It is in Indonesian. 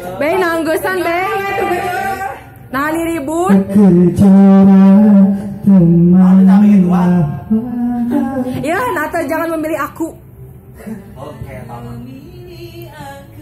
Be nanggesan be. Nah ini ribut. Ya, Nata jangan memilih aku. Oke, Mama.